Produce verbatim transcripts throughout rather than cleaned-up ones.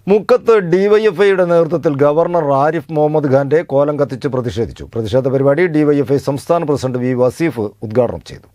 മുക്കത്ത് ഡിവൈഎഫ്ഐയുടെ നേതൃത്വത്തിൽ ഗവർണർ ആരിഫ് മുഹമ്മദ് ഖാന്റെ കോലം കത്തിച്ച് പ്രതിഷേധിച്ചു. പ്രതിഷേധ പരിപാടി ഡിവൈഎഫ്ഐ സംസ്ഥാന പ്രസിഡന്റ് വി വസീഫ് ഉദ്ഘാടനം ചെയ്തു.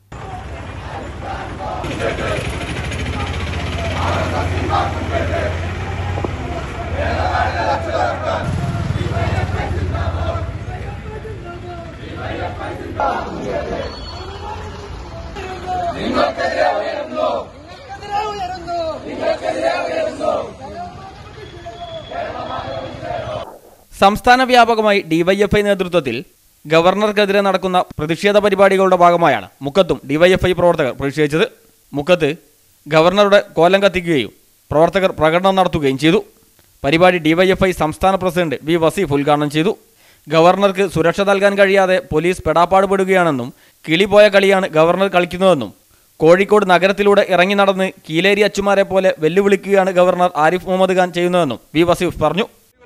സംസ്ഥാന വ്യാപകമായി ഡിവൈഎഫ്ഐ നേതൃത്വത്തിൽ ഗവർണർക്കെതിരെ നടക്കുന്ന പ്രതിഷേധ പരിപാടികളുടെ ഭാഗമായാണ് മുക്കത്തും ഡിവൈഎഫ്ഐ പ്രവർത്തകർ പ്രതിഷേധിച്ചത്. മുക്കത്ത് ഗവർണറുടെ കോലം കത്തിക്കുകയും പ്രവർത്തകർ പ്രകടനം നടത്തുകയും ചെയ്തു. പരിപാടി ഡിവൈഎഫ്ഐ സംസ്ഥാന പ്രസിഡന്റ് വി വസീഫ് ഉദ്ഘാടനം ചെയ്തു. ഗവർണർക്ക് സുരക്ഷ നൽകാൻ കഴിയാതെ പോലീസ് പെടാപ്പാടുപെടുകയാണെന്നും കിളിപോയ കളിയാണ് ഗവർണർ കളിക്കുന്നതെന്നും കോഴിക്കോട് നഗരത്തിലൂടെ ഇറങ്ങി നടന്ന് കീലേരി അച്ചുമാരെ പോലെ വെല്ലുവിളിക്കുകയാണ് ഗവർണർ ആരിഫ് മുഹമ്മദ് ഖാൻ ചെയ്യുന്നതെന്നും വി വസീഫ് പറഞ്ഞു.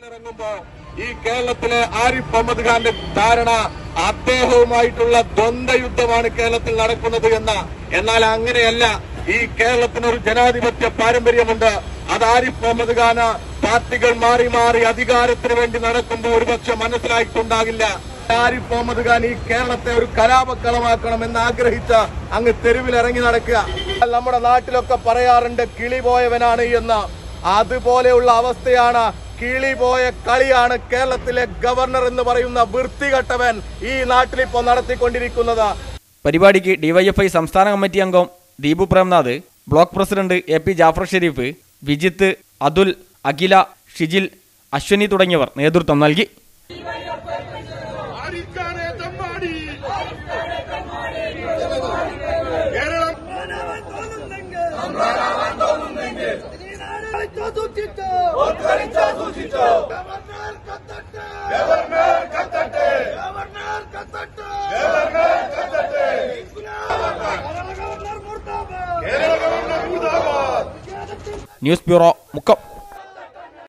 ഈ കേരളത്തിലെ ആരിഫ് മുഹമ്മദ് ഖാന്റെ ധാരണ അദ്ദേഹവുമായിട്ടുള്ള ദ്വന്ദ്വയുദ്ധമാണ് കേരളത്തിൽ നടക്കുന്നത് എന്ന എന്നാൽ അങ്ങനെയല്ല. ഈ കേരളത്തിനൊരു ജനാധിപത്യ പാരമ്പര്യമുണ്ട്. അത് ആരിഫ് മുഹമ്മദ് ഖാന് പാർട്ടികൾ മാറി മാറി അധികാരത്തിന് വേണ്ടി നടക്കുമ്പോൾ ഒരുപക്ഷെ മനസ്സിലായിട്ടുണ്ടാകില്ല. ആരിഫ് മുഹമ്മദ് ഖാൻ ഈ കേരളത്തെ ഒരു കലാപക്കളമാക്കണം എന്ന് ആഗ്രഹിച്ച അങ്ങ് തെരുവിലിറങ്ങി നടക്കുക. നമ്മുടെ നാട്ടിലൊക്കെ പറയാറുണ്ട് കിളി പോയവനാണ് എന്ന്. അതുപോലെയുള്ള അവസ്ഥയാണ്. കിളി പോയ കളിയാണ് കേരളത്തിലെ ഗവർണർ എന്ന് പറയുന്ന വൃത്തികെട്ടവൻ ഈ നാട്ടിലിപ്പോൾ നടത്തിക്കൊണ്ടിരിക്കുന്നത്. പരിപാടിക്ക് ഡിവൈഎഫ്ഐ സംസ്ഥാന കമ്മിറ്റി അംഗം Deepu Premnath, block president A P Jafar Sharif, Vijith, Athul, Akhila, Shijil, Ashwani തുടങ്ങിയവർ നേതൃത്വം നൽകി. News bureau, Mukkam.